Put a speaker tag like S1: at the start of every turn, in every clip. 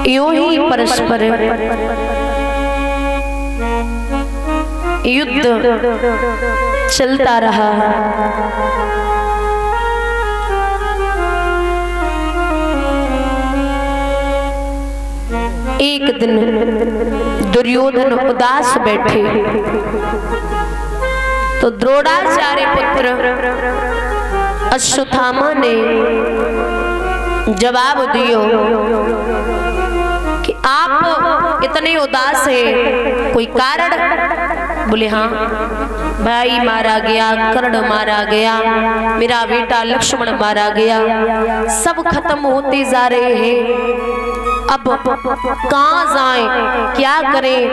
S1: यूं ही परस्पर युद्ध चलता रहा। एक दिन दुर्योधन उदास बैठे तो द्रोणाचार्य पुत्र अश्वत्थामा ने जवाब दियो कि आप इतने उदास हैं, कोई कारण? बोले हाँ, भाई मारा गया, कर्ण मारा गया, मेरा बेटा लक्ष्मण मारा गया, सब खत्म होते जा रहे हैं, अब कहाँ जाएं, क्या करें?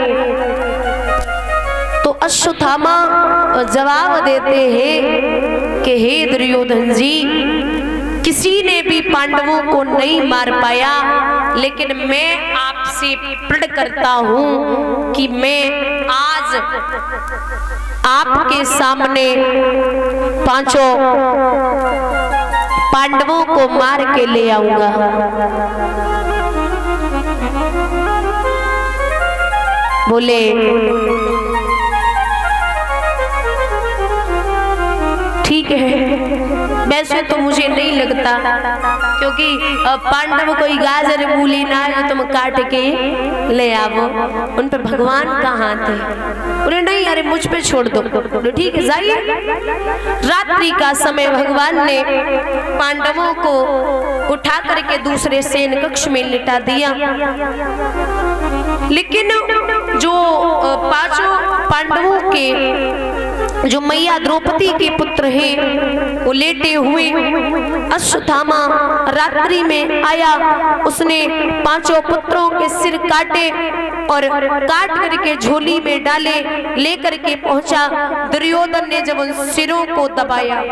S1: तो अश्वत्थामा जवाब देते हैं कि हे दुर्योधन जी, किसी ने भी पांडवों को नहीं मार पाया, लेकिन मैं आपसे प्रण करता हूं कि मैं आज आपके सामने पांचों पांडवों को मार के ले आऊंगा। बोले ठीक है, वैसे तो मुझे नहीं लगता, क्योंकि पांडव कोई गाजर मूली ना जो तुम काट के ले आवो, उन पर भगवान का हाथ है। बोले नहीं, अरे मुझ पे छोड़ दो। बोले ठीक है, जाइए। रात्रि का समय भगवान ने पांडवों को उठा करके दूसरे सेन कक्ष में लिटा दिया, लेकिन जो पांचों पांडवों के जो मैया द्रौपदी के पुत्र हैं वो लेटे हुए, अश्वत्थामा रात्रि में आया, उसने पांचों पुत्रों के सिर काटे और काट करके झोली में डाले, लेकर के पहुंचा। दुर्योधन ने जब उन सिरों को दबाया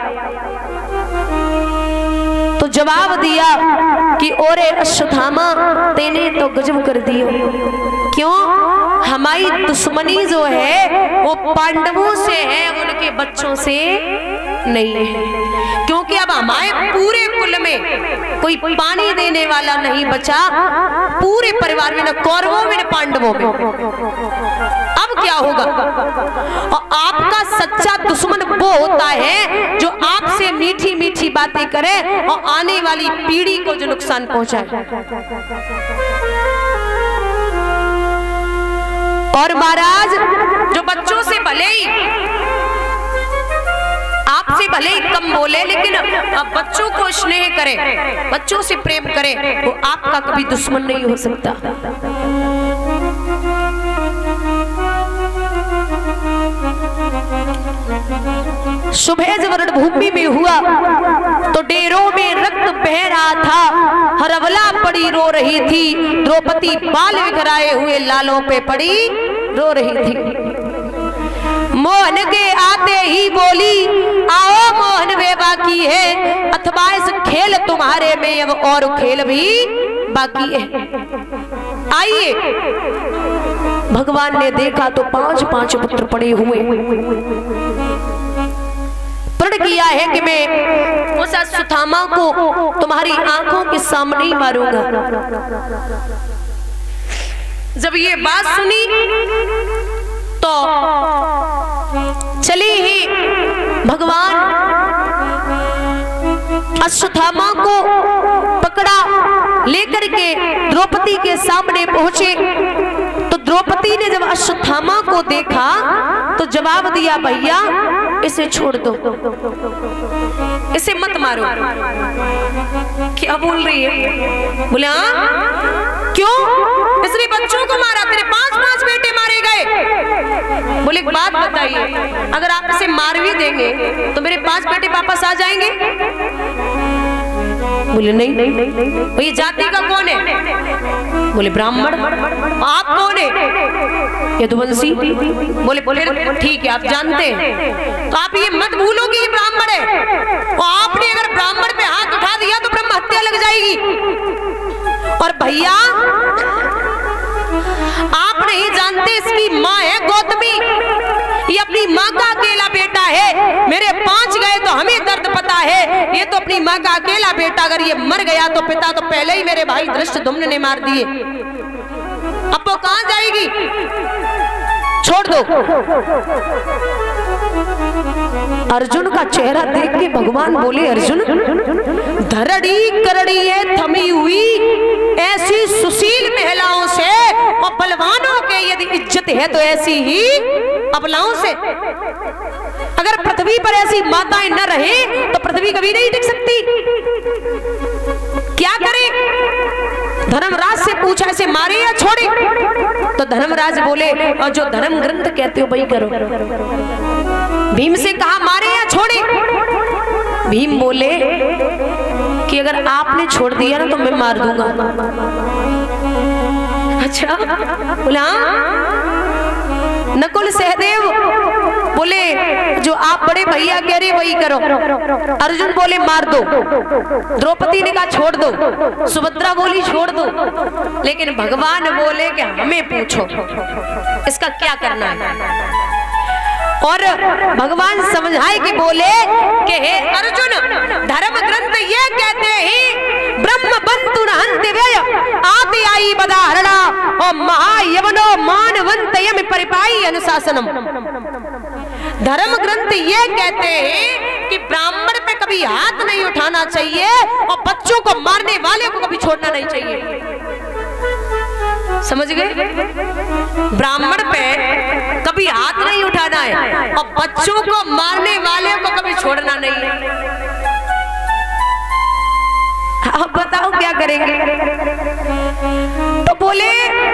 S1: तो जवाब दिया कि ओरे अश्वत्थामा, तेने तो गजब कर दियो। क्यों? हमारी दुश्मनी जो है वो पांडवों से है, उनके बच्चों से नहीं है, क्योंकि अब हमारे पूरे कुल में कोई पानी देने वाला नहीं बचा, पूरे परिवार में, न कौरवों में न पांडवों में। अब क्या होगा? और आपका सच्चा दुश्मन वो होता है जो आपसे मीठी मीठी बातें करे और आने वाली पीढ़ी को जो नुकसान पहुंचाए। और महाराज, जो बच्चों से भले ही आपसे भले ही कम बोले, लेकिन अब बच्चों को स्नेह करे, बच्चों से प्रेम करे, वो आपका कभी दुश्मन नहीं हो सकता। सुबह जब रणभूमि में हुआ तो डेरों में रक्त बह रहा था, हरवला पड़ी रो रही थी, द्रौपदी बाल बिखराए हुए लालों पे पड़ी रो रही थी। मोहन के आते ही बोली, आओ मोहन वे बाकी है, अथवा इस खेल तुम्हारे में अब और खेल भी बाकी है, आइए। भगवान ने देखा तो पांच पांच पुत्र पड़े हुए, प्रण किया है कि मैं उस अश्वत्थामा को तुम्हारी आंखों के सामने ही मारूंगा। जब ये बात सुनी तो चली ही भगवान अश्वत्थामा को पकड़ा, लेकर के द्रौपदी के सामने पहुंचे। तो द्रौपदी ने जब अश्वत्थामा को देखा तो जवाब दिया, भैया इसे छोड़ दो, इसे मत मारो। क्या बोल रही है? बोले हाँ, क्यों? इसने बच्चों को मारा, तेरे 5-5 बेटे मारे गए। बोले एक बात बताइए, अगर आप इसे मार भी देंगे तो मेरे 5 बेटे वापस आ जाएंगे? बोले नहीं। ये जाति का कौन है? बोले ब्राह्मण। आप कौन है? यदुवंशी। बोले ठीक है, आप जानते हैं, तो आप ये मत भूलो कि ये ब्राह्मण है, और आपने अगर ब्राह्मण पे हाथ उठा दिया तो ब्रह्म हत्या लग जाएगी। और भैया आप नहीं जानते, इसकी माँ है गौतमी, ये अपनी माँ का अकेला बेटा है, मेरे 5 गए तो हमें दर्द पता है, ये तो अपनी माँ का अकेला बेटा, अगर ये मर गया तो पिता तो पहले ही मेरे भाई धृष्टद्युम्न ने मार दिए, अब वो कहां जाएगी, छोड़ दो। अर्जुन का चेहरा देख के भगवान बोले, अर्जुन धरड़ी करड़ी है थमी हुई ऐसी सुशील महिलाओं से और बलवानों के यदि इज्जत है तो ऐसी ही अबलाओं से। अगर पृथ्वी पर ऐसी माताएं न रहे तो पृथ्वी कभी नहीं टिक सकती। क्या करें? धर्मराज से पूछा, ऐसे मारे या छोड़े? तो धर्मराज बोले, और जो धर्म ग्रंथ कहते हो वही करो। भीम से कहा, मारे या छोड़े? भीम बोले कि अगर आपने छोड़ दिया ना तो मैं मार दूंगा। अच्छा, बोला नकुल सहदेव बोले, जो आप बड़े भैया कह रहे वही करो। अर्जुन बोले, मार दो। द्रौपदी ने कहा, छोड़ दो। सुभद्रा बोली, छोड़ दो। लेकिन भगवान बोले कि हमें पूछो इसका क्या करना है। और भगवान समझाए कि बोले कि हे अर्जुन, धर्म ग्रंथ ये कहते हैं ब्रह्म बंतु हंति व्यय आदि आई बदाहरणा और महायवनो मानवंतयम परिपाई अनुशासनम। धर्म ग्रंथ ये कहते हैं कि ब्राह्मण पे कभी हाथ नहीं उठाना चाहिए और बच्चों को मारने वाले को कभी छोड़ना नहीं चाहिए। समझ गए? ब्राह्मण पे कभी हाथ नहीं उठाना है और बच्चों को मारने वाले को कभी छोड़ना नहीं है। अब बताओ क्या करेंगे? तो बोले,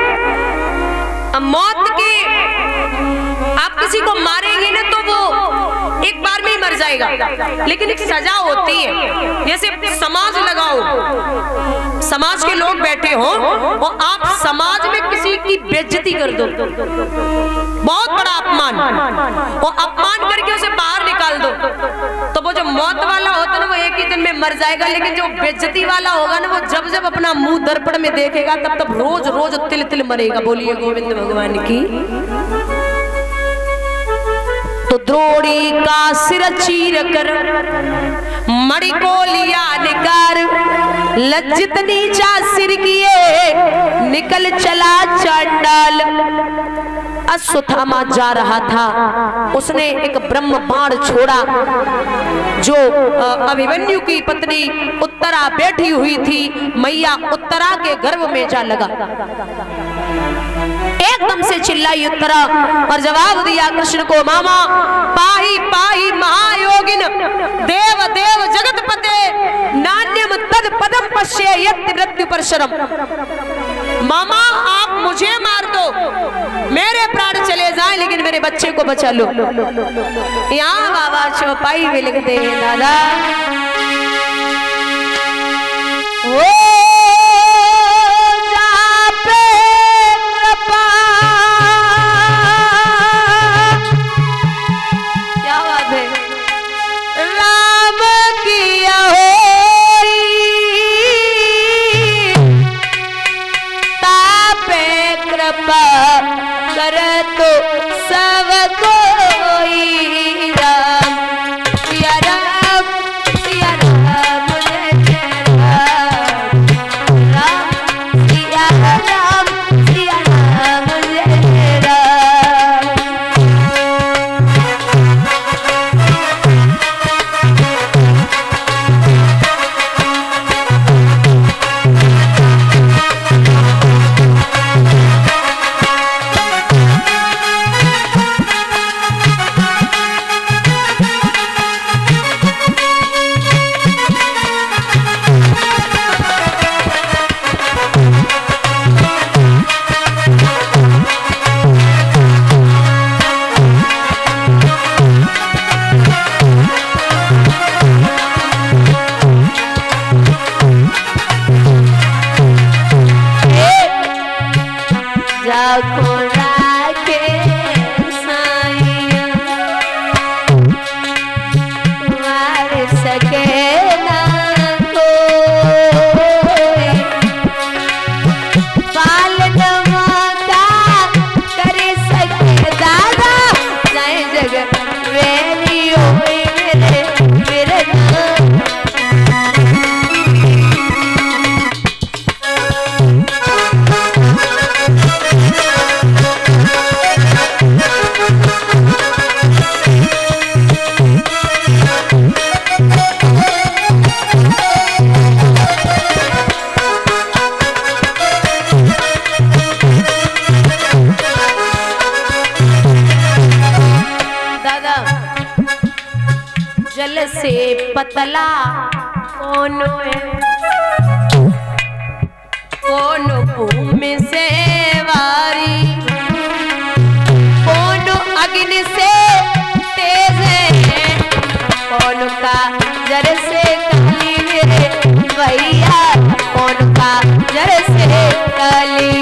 S1: मौत की आप किसी को मारेंगे ना तो वो एक बार में ही मर जाएगा, लेकिन एक सजा होती है। जैसे समाज लगाओ, समाज के लोग बैठे हो और आप समाज में किसी की बेइज्जती कर दो, बहुत बड़ा अपमान, और अपमान करके उसे बाहर निकाल दो, तो वो जो मौत वाला होता है ना वो एक ही दिन में मर जाएगा। लेकिन जो बेइज्जती वाला होगा ना वो जब जब अपना मुंह दर्पण में देखेगा तब तब रोज रोज तिल तिल मरेगा। बोलिए गोविंद भगवान की। तो द्रोणी का सिर चीर कर मणि को लिया निकार, लज्जित नीचा सिर किए निकल चला चांडाल। अश्वत्थामा जा रहा था, उसने एक ब्रह्म बाण छोड़ा। जो अभिमन्यु की पत्नी उत्तरा बैठी हुई थी, मैया उत्तरा के गर्भ में जा लगा। एकदम से चिल्लाई उत्तरा और जवाब दिया कृष्ण को, मामा पाही पाही महायोगिन देव देव जगतपते नान्यम तद पदम पश्येयति मृत्यु परशरम। मामा आप मुझे मार दो, मेरे प्राण चले जाए, लेकिन मेरे बच्चे को बचा लो। यहाँ बाबा चौपाई में लिखते हैं, दादा कर तो सब कोई राम सिया राम जय राम। पतला कौन है, कौन भूमि से वारी, कौन अग्नि से तेज है, कौन का जर से काली मेरे भैया, कौन का जर से काली।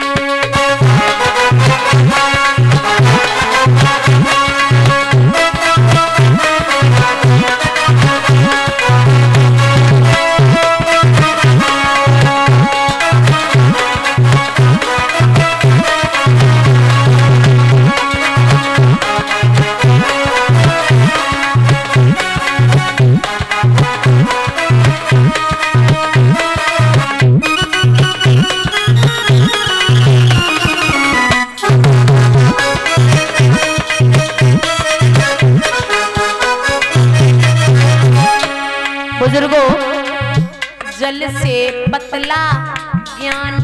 S1: बुजुर्गों, जल से पतला ज्ञान,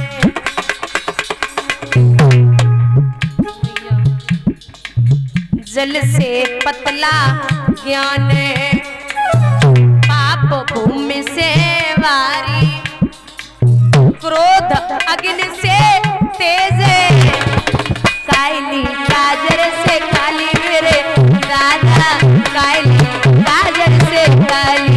S1: जल से पतला ज्ञान, पाप भूमि से वारी, क्रोध अग्नि से तेज, काली काजर से काली मेरे राधा, काली काजर से काली।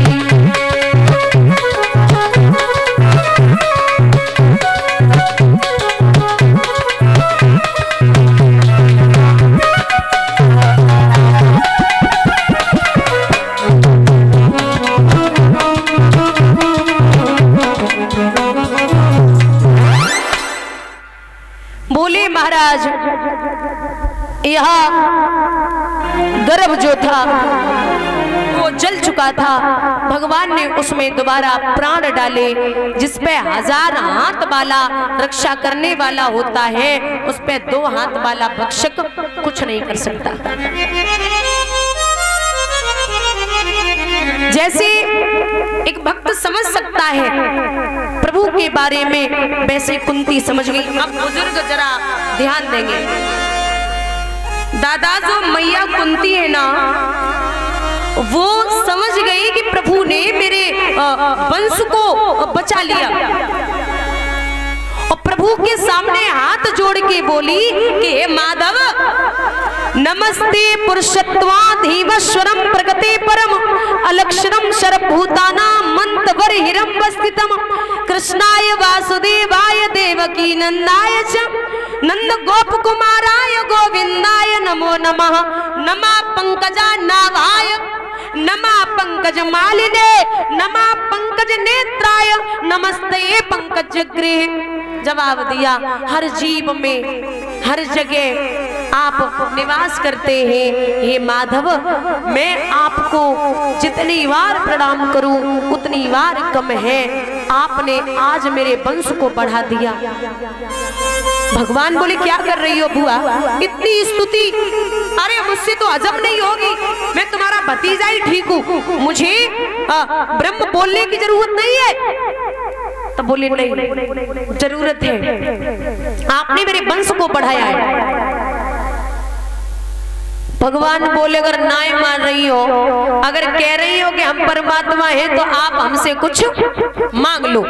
S1: बोले महाराज, यह गर्भ जो था वो जल चुका था, भगवान ने उसमें दोबारा प्राण डाले, जिसपे 1000 हाथ वाला रक्षा करने वाला होता है, उस पे 2 हाथ वाला भक्षक कुछ नहीं कर सकता। जैसे एक भक्त समझ सकता है प्रभु के बारे में, वैसे कुंती समझ गई। अब बुजुर्ग जरा ध्यान देंगे, दादा जो मैया कुंती है ना, वो समझ गई कि प्रभु ने मेरे वंश को बचा लिया, और प्रभु के सामने हाथ जोड़ के बोली कि हे माधव, नमस्ते पुरुषत्वाधीवश्वरम प्रगते परम अलक्षरम सर्वभूताना मंतवर हिरण्यस्थितम कृष्णाय वासुदेवाय देवकी नंदाय च नंद गोप कुमाराय गोविंदाय नमो नमः। नमः पंकजा नाभाय, नमः पंकज मालिने, नमः पंकज नेत्राय, नमस्ते पंकज गृह। जवाब दिया, हर जीव में हर जगह आप निवास करते हैं, हे माधव, मैं आपको जितनी बार प्रणाम करूं उतनी बार कम है, आपने आज मेरे वंश को बढ़ा दिया। भगवान बोले, क्या कर रही हो बुआ, इतनी स्तुति, अरे मुझसे तो हजम नहीं होगी, मैं तुम्हारा भतीजा ही ठीक हूँ, मुझे ब्रह्म बोलने की जरूरत नहीं है। तो बोले, नहीं जरूरत है, आपने मेरे वंश को बढ़ाया है। भगवान बोले, अगर नाय मान रही हो, अगर कह रही हो कि हम परमात्मा हैं, तो आप हमसे कुछ मांग लो।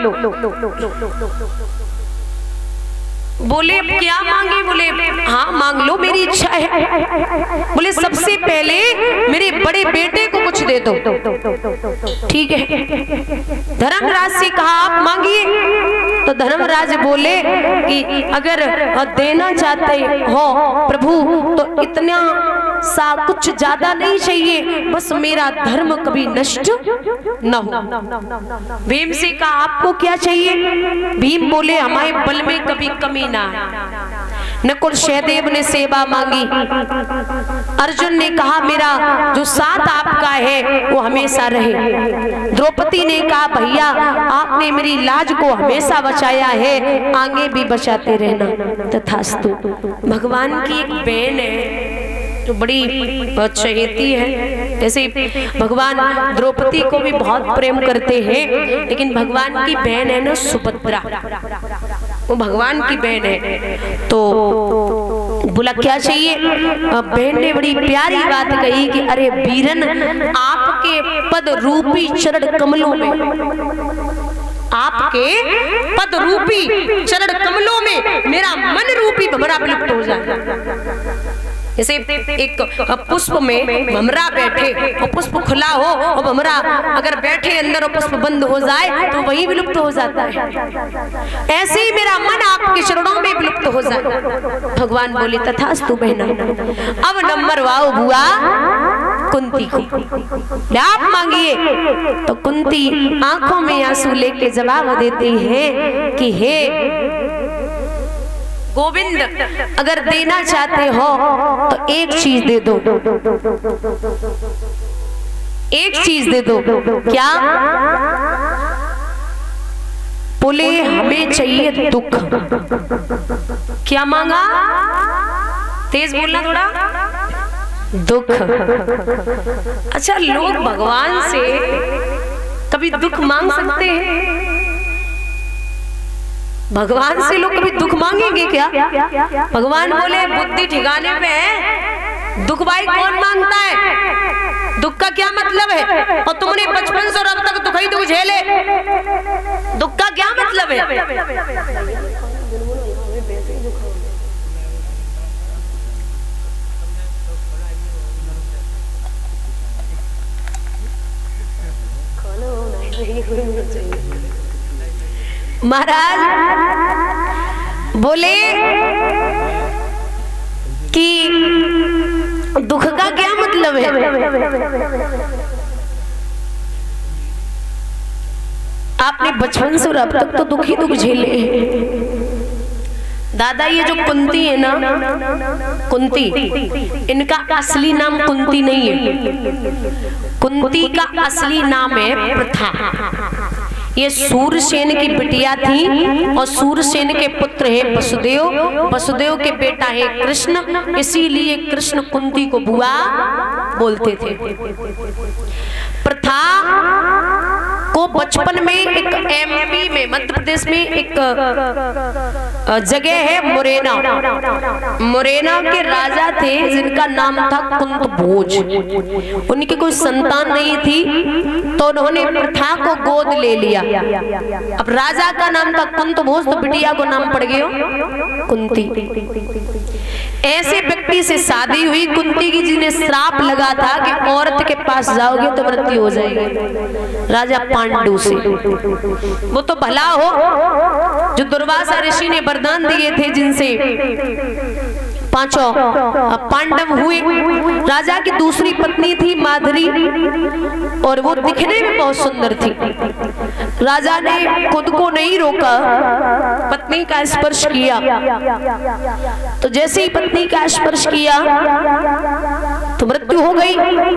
S1: बोले, क्या मांगे? बोले, हाँ मांग लो, मेरी इच्छा है। बोले, सबसे पहले मेरे बड़े बेटे को कुछ दे दो। ठीक है। धर्मराज से कहा, आप मांगिए। तो धर्मराज बोले कि अगर देना चाहते हो प्रभु तो इतना सा कुछ ज्यादा नहीं चाहिए, बस मेरा धर्म कभी नष्ट न हो। भीम से कहा, आपको क्या चाहिए? भीम बोले, हमारे बल में कभी कमी ना। नकुल सहदेव ने सेवा मांगी। अर्जुन ने कहा, मेरा जो साथ आपका है वो हमेशा रहे। द्रौपदी ने कहा, भैया आपने मेरी लाज को हमेशा बचाया है, आगे भी बचाते रहना। तथास्तु। भगवान की एक बहन है जो बड़ी चहेती है, जैसे भगवान द्रौपदी को भी बहुत प्रेम करते हैं, लेकिन भगवान की बहन है ना सुभद्रा, वो भगवान की बहन है। तो बोला क्या चाहिए? बहन ने बड़ी प्यारी बात कही कि अरे वीरन, आपके पद रूपी चरण कमलों में, आपके पद रूपी चरण कमलों में मेरा मन रूपी भंवरा विलुप्त हो जाए। जैसे एक पुष्प में भंवरा बैठे और पुष्प खुला हो और भंवरा अगर बैठे अंदर और पुष्प बंद हो जाए तो वही विलुप्त हो जाता है। ऐसे ही मेरा मन आपके चरणों में विलुप्त हो जाए। भगवान बोले तथास्तु बहना। अब नंबर वाओ बुआ कुंती को, आप मांगिए। तो कुंती आंखों में आंसू लेके जवाब देती है कि हे गोविंद, अगर देना चाहते हो तो एक चीज दे दो, एक चीज दे दो। क्या? बोले हमें चाहिए दुख। क्या मांगा? तेज बोलना थोड़ा। दुख। अच्छा, लोग भगवान से कभी दुख मांग सकते हैं? भगवान से लोग कभी दुख मांगेंगे क्या? भगवान बोले बुद्धि ठिकाने पे है, दुख भाई कौन मांगता है? दुख का क्या मतलब है? और तुमने बचपन से अब तक दुख ही दुख झेले, दुख का क्या मतलब है? महाराज बोले कि दुख का क्या मतलब है? आपने बचपन से अब तक तो दुख ही दुख झेले। दादा, ये जो कुंती है ना, कुंती, इनका असली नाम कुंती नहीं है। कुंती का असली नाम है प्रथा। ये सूरसेन की बिटिया थी और सूरसेन के पुत्र है वसुदेव, वसुदेव के बेटा है कृष्ण, इसीलिए कृष्ण कुंती को बुआ बोलते थे। प्रथा को बचपन में एक एमपी में, मध्य प्रदेश में एक जगह है मुरैना, मुरैना के राजा थे जिनका नाम था कुंत भोज। उनकी कोई संतान नहीं थी तो उन्होंने प्रथा को गोद ले लिया। अब राजा का नाम था कुंत भोज तो बिटिया को नाम पड़ गया कुंती। ऐसे व्यक्ति से शादी हुई कुंती की जिन्हें श्राप लगा था कि औरत के पास जाओगे तो मृत्यु हो जाएगी, राजा पांडु से। वो तो भला हो जो दुर्वासा ऋषि ने वरदान दिए थे, जिनसे पांचों पांडव हुए। राजा की दूसरी पत्नी थी माधुरी और वो दिखने में बहुत सुंदर थी। राजा ने खुद को नहीं रोका, पत्नी का स्पर्श किया। तो जैसे ही पत्नी का स्पर्श किया तो मृत्यु हो गई।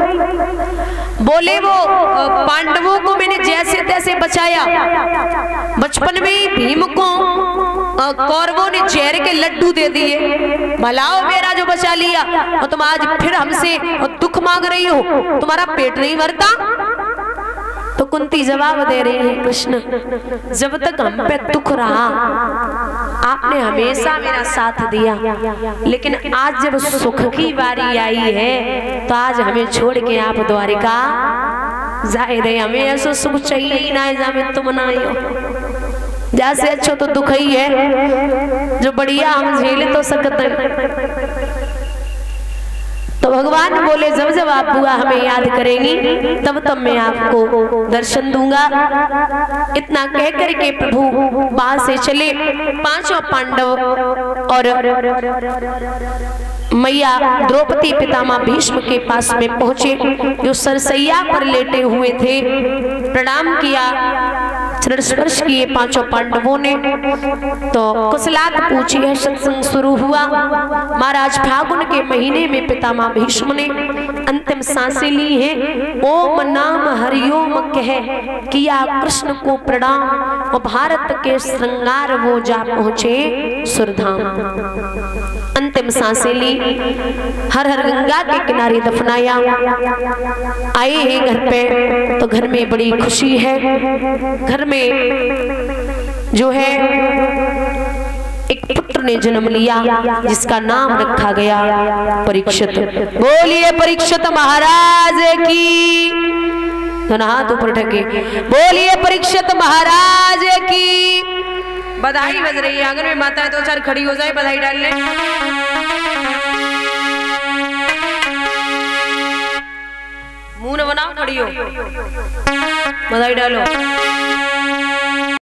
S1: बोले वो पांडवों को मैंने जैसे तैसे बचाया। बचपन में भीम को कौरवों ने जहर के लड्डू दे दिए, भलाओ मेरा जो बचा लिया, और तुम आज फिर हमसे दुख मांग रही हो, तुम्हारा पेट नहीं भरता? तो कुंती जवाब दे रही है, कृष्ण जब तक हम पे दुख रहा आपने हमेशा मेरा साथ दिया, लेकिन आज जब सुख की बारी आई है तो आज हमें छोड़ के आप द्वारिका जाए रहे। हमें ऐसा सुख चाहिए ही ना जहाँ तुम ना आए हो। जैसे अच्छा तो दुख ही है, जो बढ़िया हम झेले तो सकते हैं। तो भगवान बोले जब जब आप बुआ हमें याद करेंगी तब तब मैं आपको दर्शन दूंगा। इतना कह करके प्रभु वहां से चले। पांचों पांडव और मैया द्रौपदी पितामह भीष्म के पास में पहुंचे, जो सरसैया पर लेटे हुए थे। प्रणाम किया, चरण स्पर्श किए पांचों पांडवों ने। तो कुशलात पूछी है, सत्संग शुरू हुआ। महाराज फागुन के महीने में पितामह भीष्म ने अंतिम सांसें ली हैं। ओम नाम हरिओम कह किया कृष्ण को प्रणाम, और भारत के श्रृंगार वो जा पहुंचे सुरधाम। अंतिम सांसें ली, हर हर गंगा के किनारे दफनाया। आए हैं घर पे तो घर में बड़ी खुशी है। घर में जो है एक पुत्र ने जन्म लिया, जिसका नाम रखा गया परीक्षित। बोलिए परीक्षित महाराज की, दोनों हाथ ऊपर उठाके बोलिए परीक्षित महाराज की। बधाई बज रही है, आंगन में माता दो चार खड़ी हो जाए, बधाई डाल ले। मुंह न बनाओ, खड़ी हो, बधाई डालो।